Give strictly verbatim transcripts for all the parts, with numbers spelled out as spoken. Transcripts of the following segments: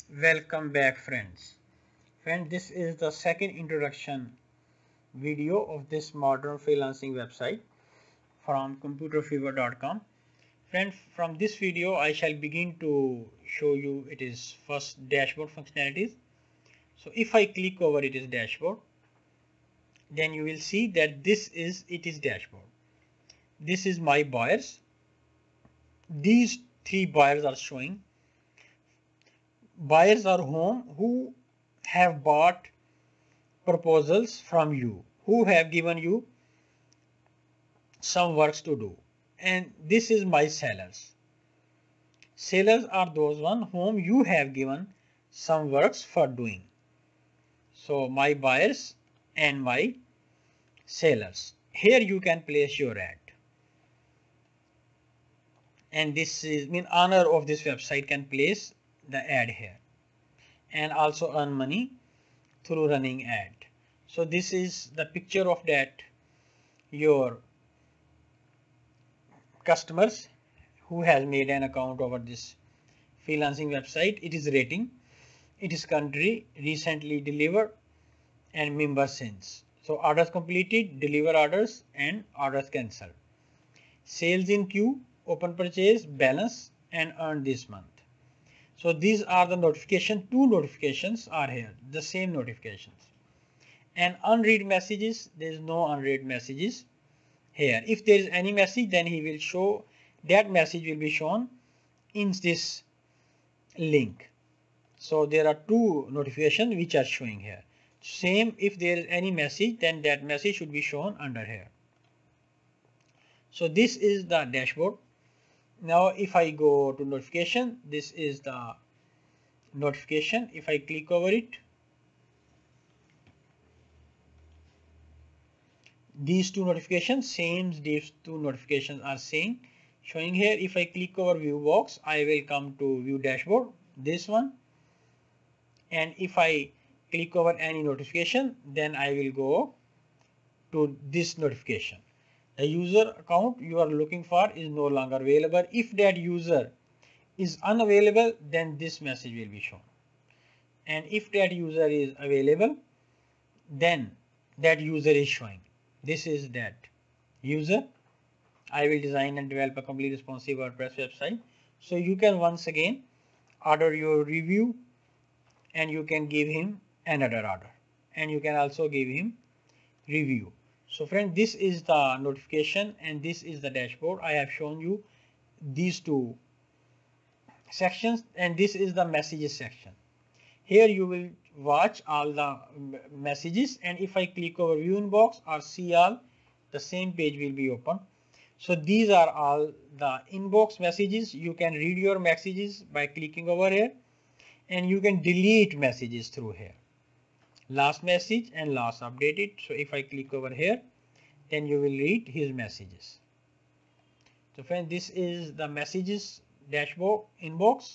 Welcome back, friends. Friend, this is the second introduction video of this modern freelancing website from computer fever dot com. Friend, from this video I shall begin to show you it is first dashboard functionalities. So if I click over it is dashboard, then you will see that this is it is dashboard. This is my buyers. These three buyers are showing. Buyers are whom who have bought proposals from you, who have given you some works to do, and this is my sellers. Sellers are those one whom you have given some works for doing. So my buyers and my sellers. Here you can place your ad, and this is mean owner of this website can place the ad here and also earn money through running ad. So this is the picture of that your customers who has made an account over this freelancing website. It is rating, it is country, recently delivered, and member since. So orders completed, deliver orders, and orders cancelled. Sales in queue, open purchase, balance, and earned this month. So these are the notification. Two notifications are here, the same notifications. And unread messages, there is no unread messages here. If there is any message, then he will show that message will be shown in this link. So there are two notifications which are showing here. Same, if there is any message, then that message should be shown under here. So this is the dashboard. Now if I go to notification, this is the notification. If I click over it, these two notifications, same these two notifications are saying showing here. If I click over view box, I will come to view dashboard, this one, and if I click over any notification, then I will go to this notification. The user account you are looking for is no longer available. If that user is unavailable, then this message will be shown, and if that user is available, then that user is showing. This is that user. I will design and develop a complete responsive WordPress website. So you can once again order your review, and you can give him another order, and you can also give him review. So friend, this is the notification and this is the dashboard. I have shown you these two sections, and this is the messages section. Here you will watch all the messages, and if I click over view inbox or see all, the same page will be open. So these are all the inbox messages. You can read your messages by clicking over here, and you can delete messages through here. Last message and last updated. So if I click over here, then you will read his messages. So friend, this is the messages dashboard inbox.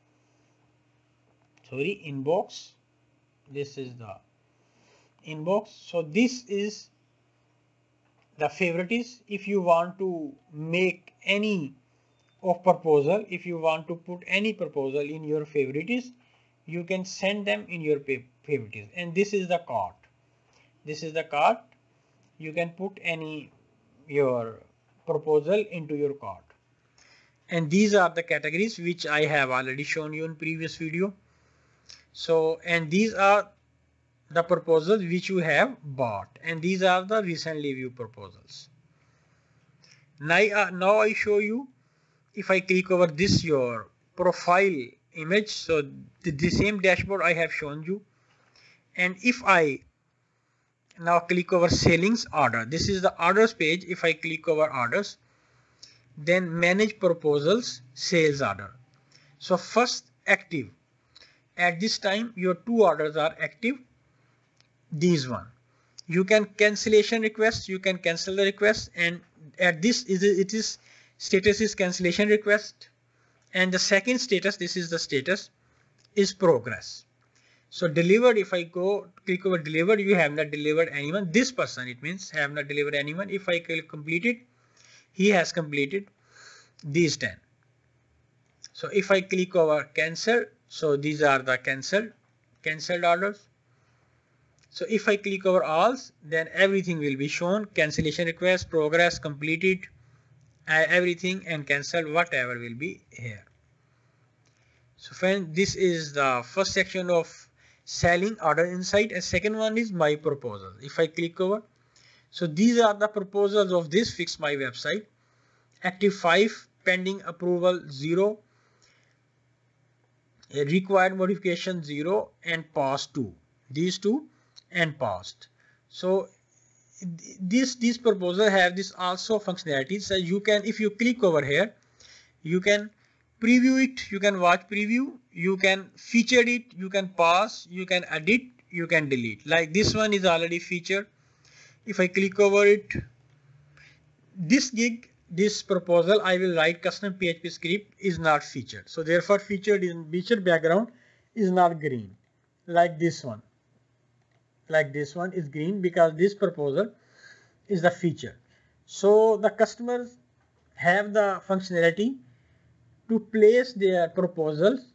Sorry, inbox. This is the inbox. So this is the favorites. If you want to make any of proposal, if you want to put any proposal in your favorites, you can send them in your favorites. And this is the cart. This is the cart. You can put any your proposal into your cart. And these are the categories which I have already shown you in previous video. So, and these are the proposals which you have bought, and these are the recently viewed proposals. Now, uh, now I show you, if I click over this your profile image, so the, the same dashboard I have shown you, and if I now click over sellings order, this is the orders page. If I click over orders, then manage proposals sales order. So first active, at this time your two orders are active. These one, you can cancellation request, you can cancel the request, and at this is it is status is cancellation request, and the second status, this is the status, is progress. So delivered, if I go click over delivered, you have not delivered anyone. This person, it means have not delivered anyone. If I click completed, he has completed these ten. So if I click over cancel, So these are the cancelled cancelled orders. So if I click over all, then everything will be shown: cancellation request, progress, completed, uh, everything, and cancelled, whatever will be here. So friend, this is the first section of selling order insight, and second one is my proposal. If I click over, so these are the proposals of this Fix My Website. Active five, pending approval zero, required modification zero, and paused two. These two and paused. So this this proposal have this also functionalities. So you can, if you click over here, you can preview it, you can watch preview, you can feature it, you can pause, you can edit, you can delete. Like this one is already featured. If I click over it, this gig, this proposal, I will write custom P H P script, is not featured. So therefore featured in featured background is not green, like this one. Like this one is green because this proposal is the feature. So the customers have the functionality to place their proposals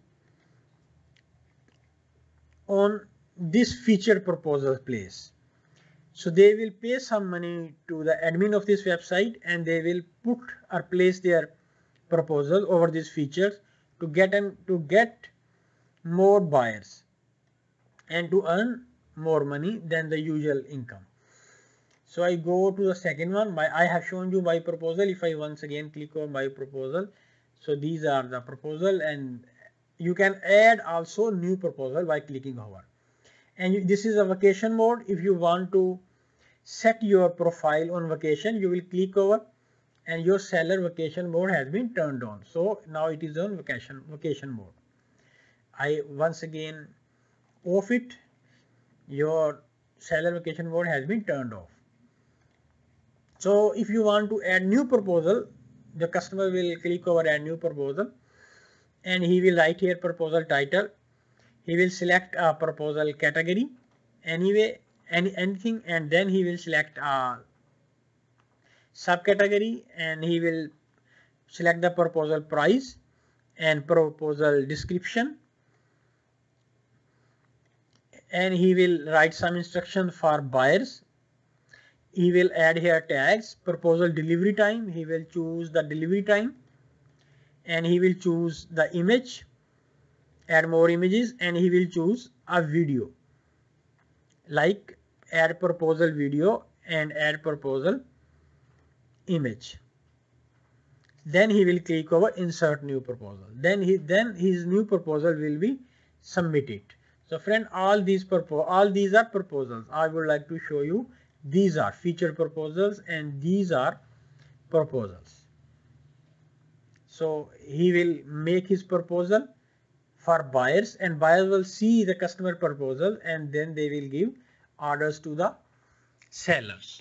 on this featured proposal place. So they will pay some money to the admin of this website, and they will put or place their proposal over these features to get and to get more buyers and to earn more money than the usual income. So I go to the second one. My I have shown you my proposal. If I once again click on my proposal, so these are the proposal, and you can add also new proposal by clicking over. And you, this is a vacation mode. If you want to set your profile on vacation, you will click over, and your seller vacation mode has been turned on. So now it is on vacation vacation mode. I once again off it. Your seller vacation mode has been turned off. So if you want to add new proposal, the customer will click over add new proposal, and he will write here proposal title. He will select a proposal category, anyway, any anything, and then he will select a subcategory, and he will select the proposal price and proposal description, and he will write some instruction for buyers. He will add here tags, proposal delivery time. He will choose the delivery time, and he will choose the image, add more images, and he will choose a video, like add proposal video and add proposal image. Then he will click over insert new proposal. Then he then his new proposal will be submitted. So friend, all these purpo all these are proposals. I would like to show you, these are featured proposals and these are proposals. So he will make his proposal for buyers, and buyers will see the customer proposal, and then they will give orders to the sellers.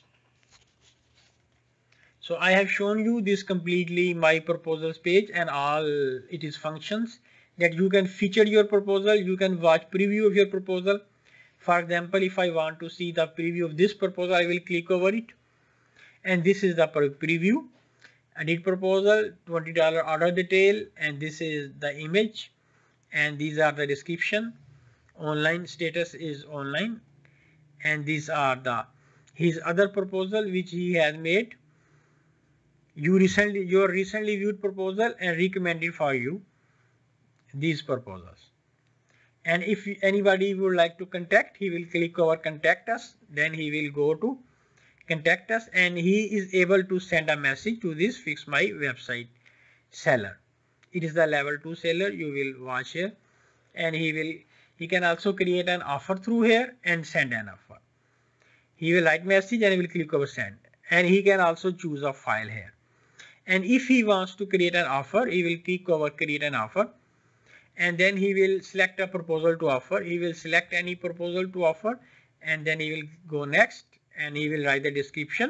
So I have shown you this completely my proposals page and all it is functions that you can feature your proposal. You can watch preview of your proposal. For example, if I want to see the preview of this proposal, I will click over it, and this is the preview. Edit proposal, twenty dollar order detail, and this is the image, and these are the description. Online status is online, and these are the his other proposal which he has made. You recently your recently viewed proposal and recommended for you these proposals. And if anybody would like to contact, he will click over contact us. Then he will go to contact us, and he is able to send a message to this Fix My Website seller. It is the level two seller. You will watch here, and he will he can also create an offer through here and send an offer. He will write message and he will click over send, and he can also choose a file here. And if he wants to create an offer, he will click over create an offer, and then he will select a proposal to offer. He will select any proposal to offer, and then he will go next, and he will write the description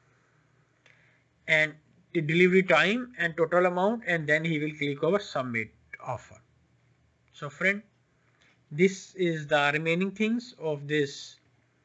and the delivery time and total amount, and then he will click over submit offer. So friend, this is the remaining things of this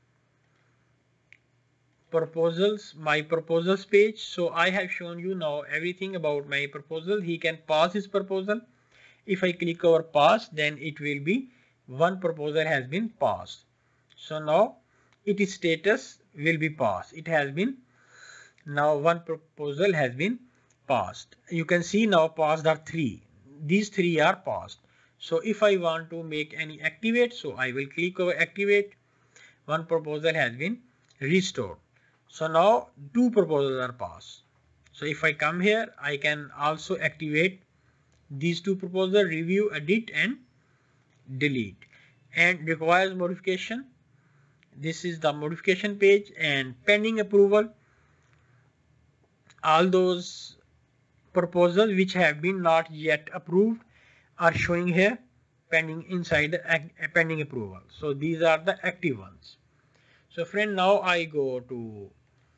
proposals, my proposals page. So I have shown you now everything about my proposal. He can pause his proposal. If I click over pass, then it will be one proposal has been passed. So now its status will be passed. It has been, now one proposal has been passed. You can see now passed are three. These three are passed. So if I want to make any activate, so I will click over activate. One proposal has been restored. So now two proposals are passed. So if I come here, I can also activate these two proposals, review, edit and delete. And requires modification. This is the modification page, and pending approval. All those proposals which have been not yet approved are showing here pending inside the pending approval. So these are the active ones. So friend, now I go to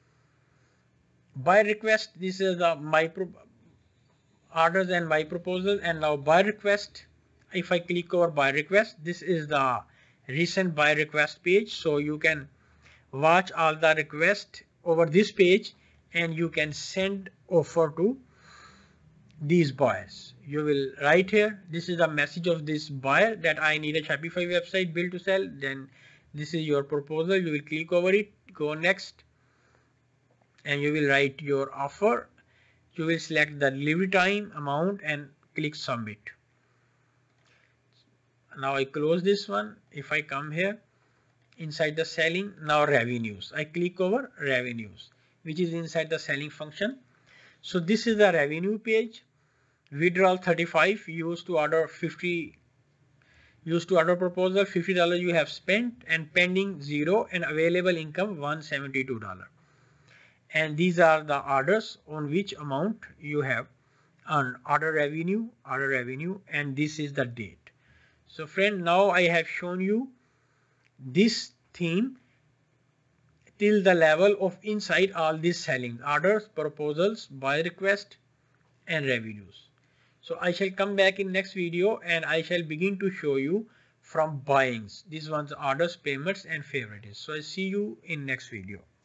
buy request. This is the my pro orders and my proposal, and now buy request. If I click over buy request, this is the recent buy request page. So you can watch all the requests over this page, and you can send offer to these buyers. You will write here, this is the message of this buyer that I need a Shopify website built to sell. Then this is your proposal. You will click over it, go next, and you will write your offer. You will select the delivery time, amount, and click submit. Now I close this one. If I come here inside the selling, now revenues, I click over revenues, which is inside the selling function. So this is the revenue page. Withdrawal thirty-five, used to order fifty, used to order proposal fifty dollars you have spent, and pending zero, and available income one hundred seventy-two dollars. And these are the orders on which amount you have earned. Order revenue, order revenue, and this is the date. So friend, now I have shown you this theme till the level of inside all these selling: orders, proposals, buy request, and revenues. So I shall come back in next video, and I shall begin to show you from buyings. These ones orders, payments, and favorites. So I see you in next video.